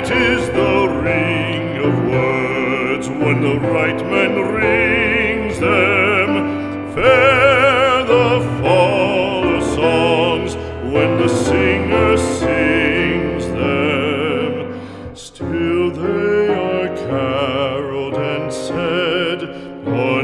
Sweet is the ring of words when the right man rings them. Fair the fall of songs when the singer sings them. Still they are caroled and said,